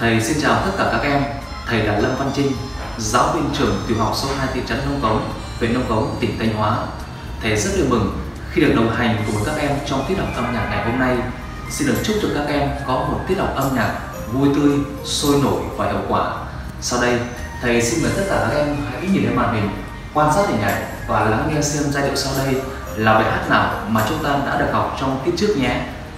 Thầy xin chào tất cả các em. Thầy là Lâm Văn Trinh, giáo viên trường tiểu học số 2 thị trấn Nông Cống, huyện Nông Cống, tỉnh Thanh Hóa. Thầy rất vui mừng khi được đồng hành cùng các em trong tiết học âm nhạc ngày hôm nay. Xin được chúc cho các em có một tiết học âm nhạc vui tươi, sôi nổi và hiệu quả. Sau đây, thầy xin mời tất cả các em hãy nhìn lên màn hình, quan sát hình ảnh và lắng nghe xem giai điệu sau đây là bài hát nào mà chúng ta đã được học trong tiết trước nhé.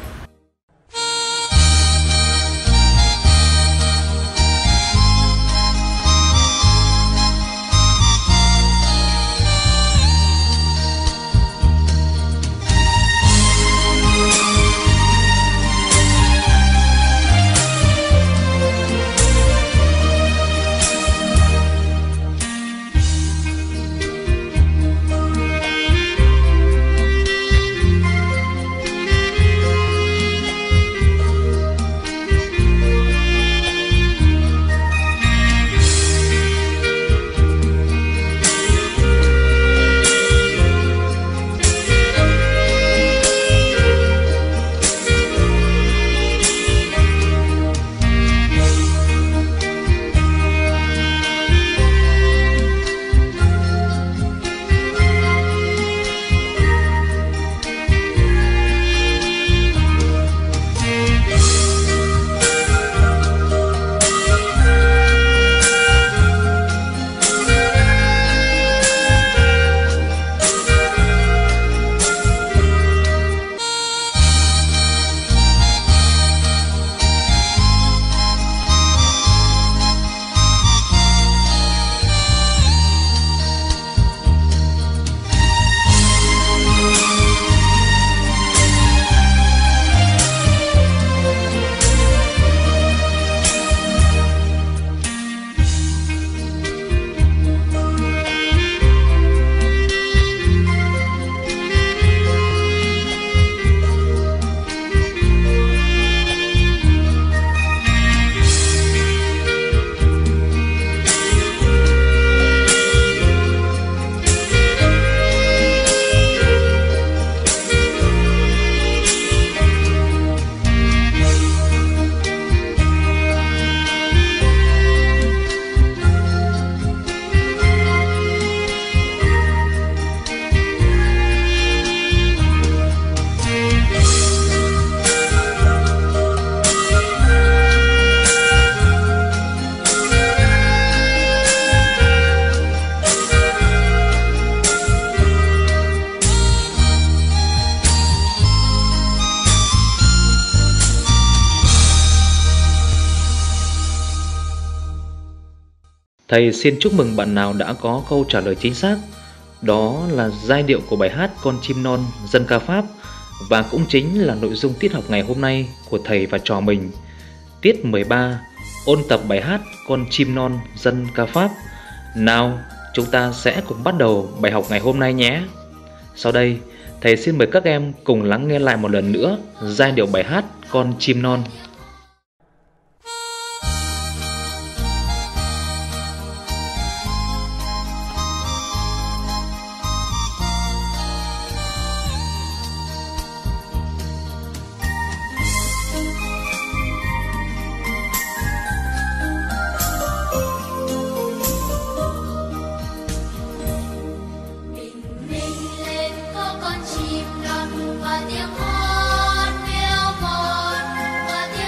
Thầy xin chúc mừng bạn nào đã có câu trả lời chính xác. Đó là giai điệu của bài hát Con Chim Non dân ca Pháp, và cũng chính là nội dung tiết học ngày hôm nay của thầy và trò mình. Tiết 13, ôn tập bài hát Con Chim Non dân ca Pháp. Nào, chúng ta sẽ cùng bắt đầu bài học ngày hôm nay nhé. Sau đây, thầy xin mời các em cùng lắng nghe lại một lần nữa giai điệu bài hát Con Chim Non. Và tiếng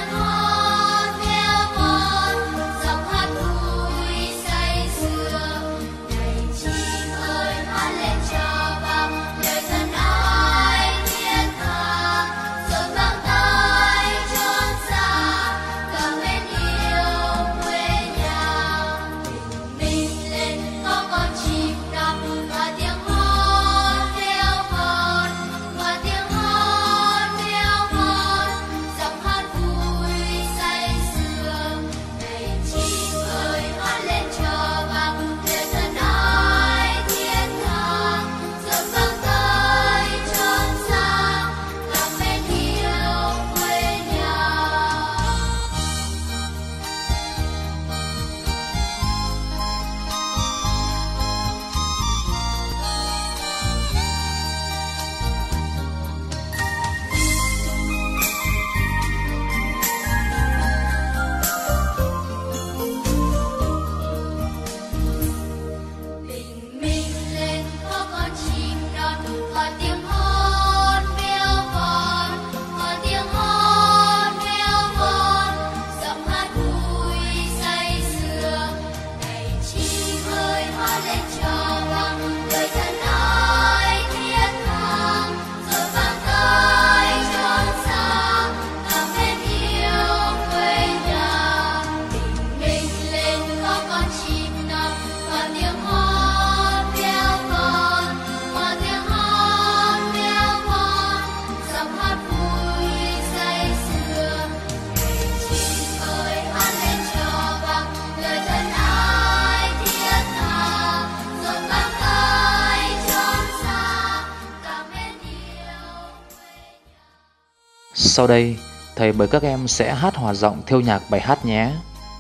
sau đây, thầy mời các em sẽ hát hòa giọng theo nhạc bài hát nhé.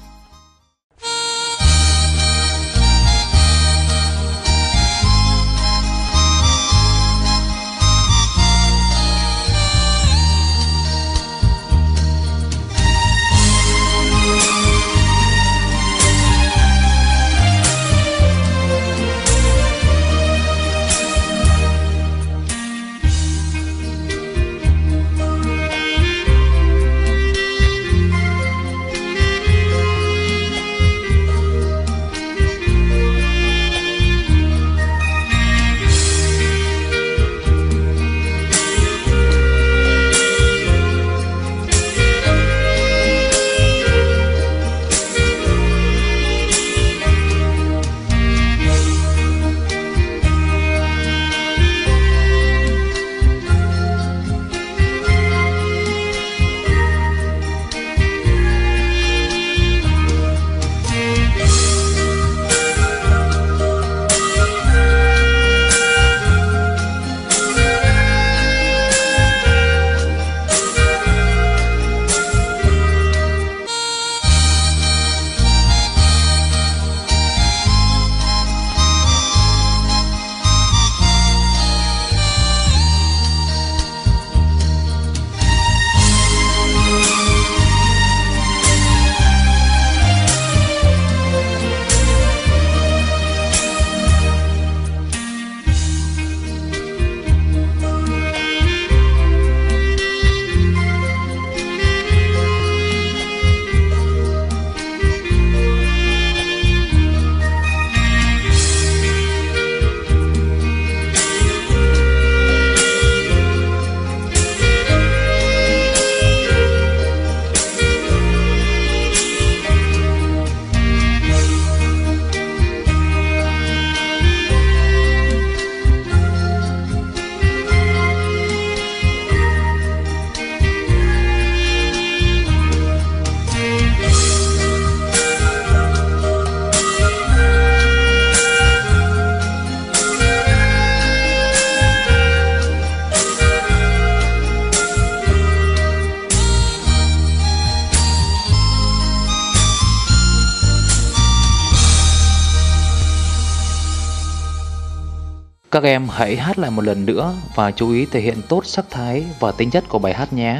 Các em hãy hát lại một lần nữa và chú ý thể hiện tốt sắc thái và tính chất của bài hát nhé.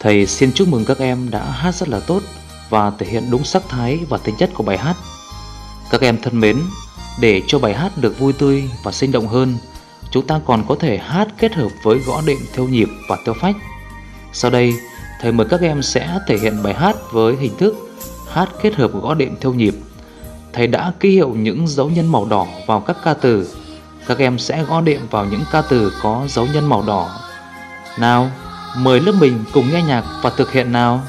Thầy xin chúc mừng các em đã hát rất là tốt và thể hiện đúng sắc thái và tính chất của bài hát. Các em thân mến, để cho bài hát được vui tươi và sinh động hơn, chúng ta còn có thể hát kết hợp với gõ đệm theo nhịp và theo phách. Sau đây, thầy mời các em sẽ thể hiện bài hát với hình thức hát kết hợp gõ đệm theo nhịp. Thầy đã ký hiệu những dấu nhân màu đỏ vào các ca từ. Các em sẽ gõ đệm vào những ca từ có dấu nhân màu đỏ. Nào, mời lớp mình cùng nghe nhạc và thực hiện nào.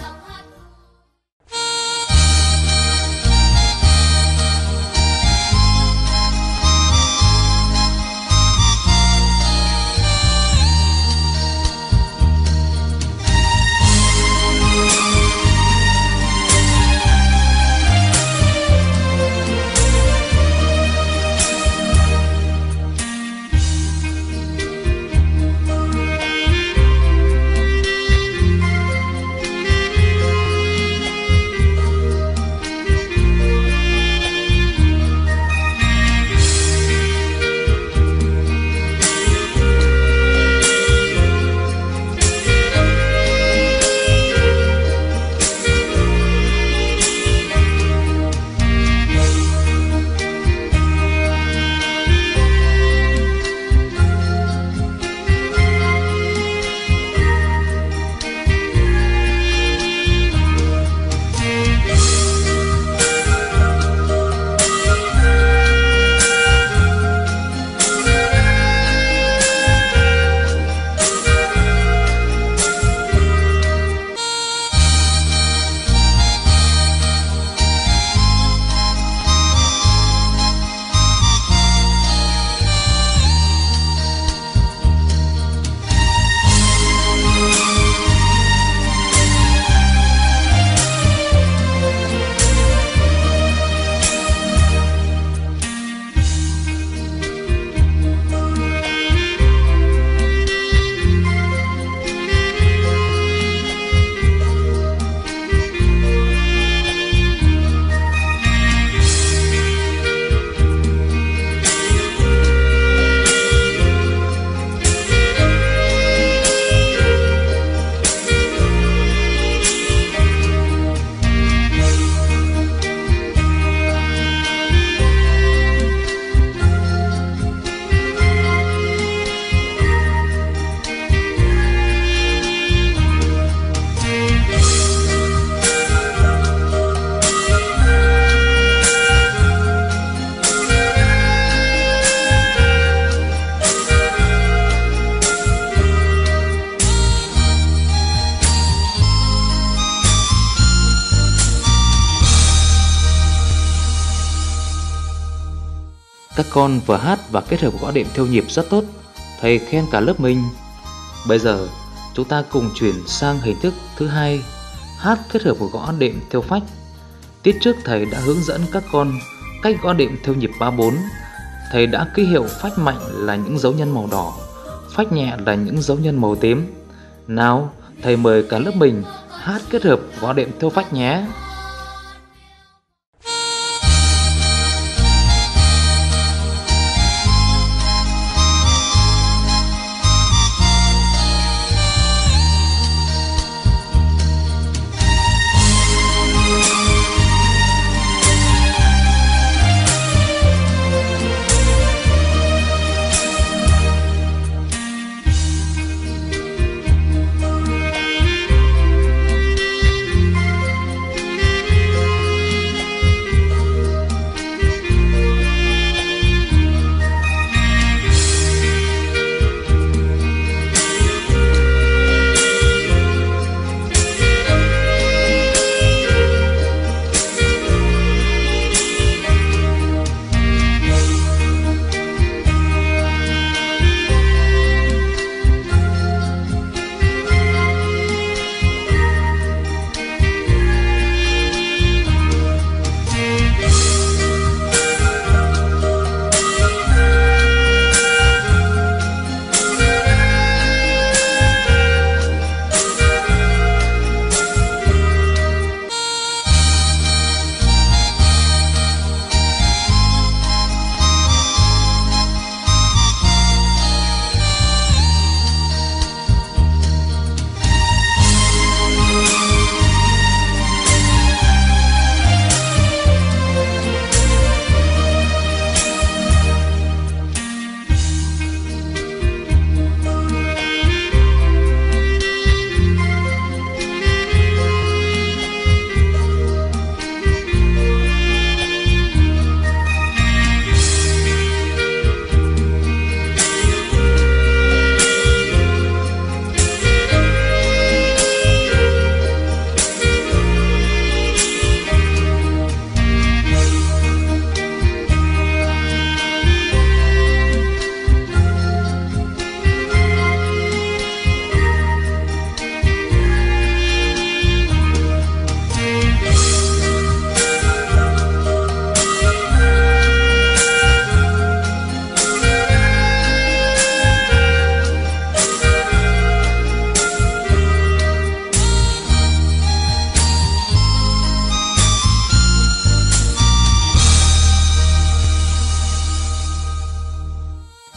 Các con vừa hát và kết hợp gõ đệm theo nhịp rất tốt. Thầy khen cả lớp mình. Bây giờ chúng ta cùng chuyển sang hình thức thứ hai, hát kết hợp gõ đệm theo phách. Tiết trước thầy đã hướng dẫn các con cách gõ đệm theo nhịp 3/4. Thầy đã ký hiệu phách mạnh là những dấu nhân màu đỏ, phách nhẹ là những dấu nhân màu tím. Nào, thầy mời cả lớp mình hát kết hợp gõ đệm theo phách nhé.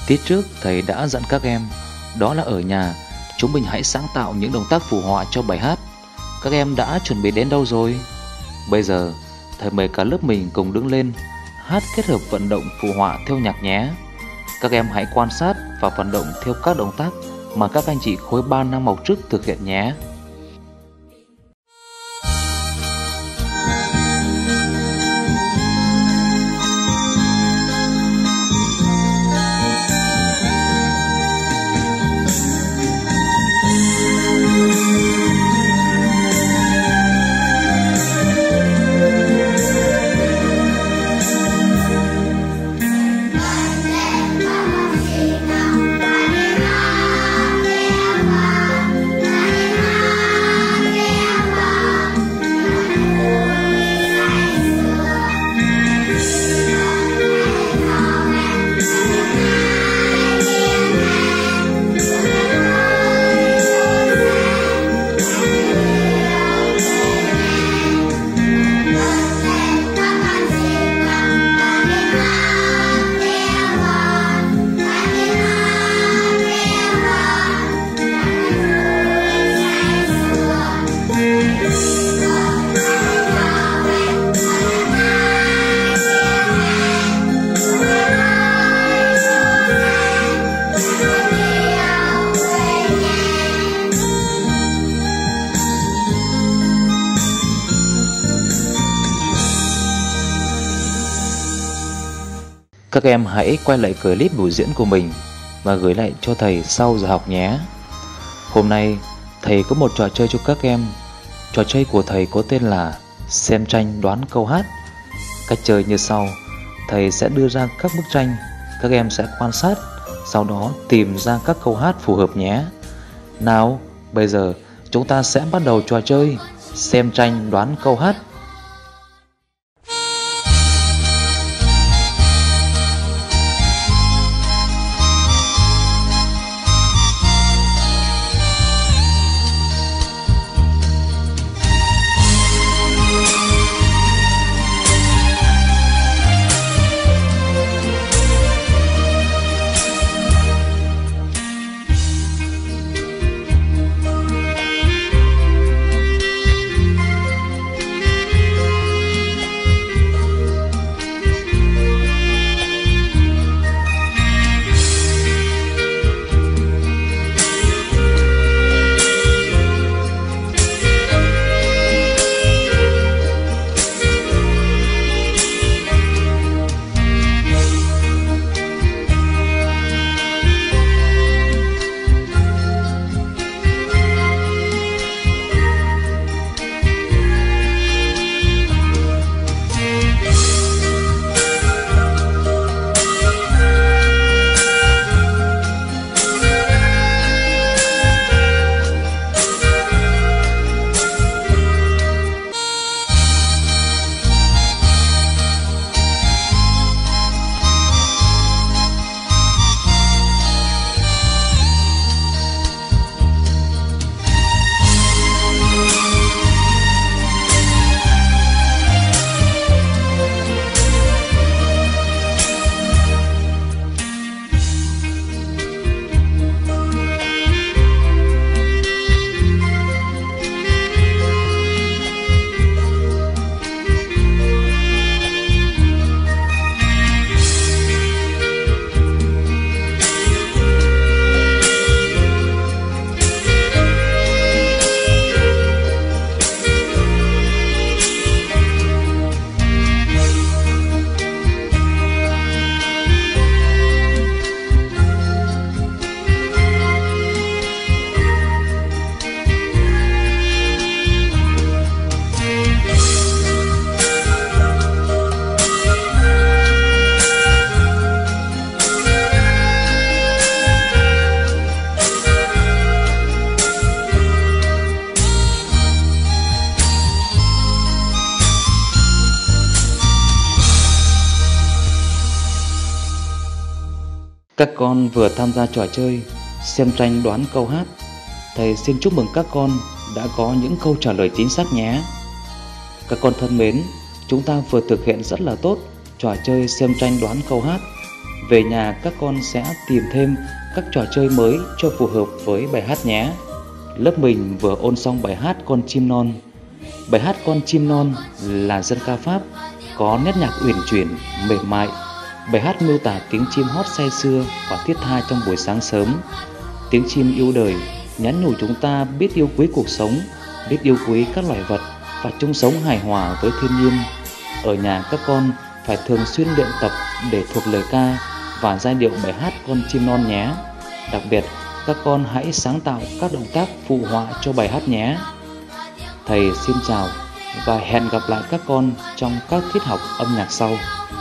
Tiết trước thầy đã dặn các em, đó là ở nhà chúng mình hãy sáng tạo những động tác phù họa cho bài hát. Các em đã chuẩn bị đến đâu rồi? Bây giờ thầy mời cả lớp mình cùng đứng lên hát kết hợp vận động phù họa theo nhạc nhé. Các em hãy quan sát và vận động theo các động tác mà các anh chị khối 3 năm học trước thực hiện nhé. Các em hãy quay lại clip buổi diễn của mình và gửi lại cho thầy sau giờ học nhé. Hôm nay thầy có một trò chơi cho các em. Trò chơi của thầy có tên là xem tranh đoán câu hát. Cách chơi như sau: thầy sẽ đưa ra các bức tranh, các em sẽ quan sát, sau đó tìm ra các câu hát phù hợp nhé. Nào, bây giờ chúng ta sẽ bắt đầu trò chơi xem tranh đoán câu hát. Các con vừa tham gia trò chơi xem tranh đoán câu hát. Thầy xin chúc mừng các con đã có những câu trả lời chính xác nhé. Các con thân mến, chúng ta vừa thực hiện rất là tốt trò chơi xem tranh đoán câu hát Về nhà các con sẽ tìm thêm các trò chơi mới cho phù hợp với bài hát nhé. Lớp mình vừa ôn xong bài hát Con chim non. Bài hát Con chim non là dân ca Pháp, có nét nhạc uyển chuyển, mềm mại. Bài hát miêu tả tiếng chim hót say sưa và thiết tha trong buổi sáng sớm. Tiếng chim yêu đời, nhắn nhủ chúng ta biết yêu quý cuộc sống, biết yêu quý các loài vật và chung sống hài hòa với thiên nhiên. Ở nhà các con phải thường xuyên luyện tập để thuộc lời ca và giai điệu bài hát Con chim non nhé. Đặc biệt, các con hãy sáng tạo các động tác phụ họa cho bài hát nhé. Thầy xin chào và hẹn gặp lại các con trong các tiết học âm nhạc sau.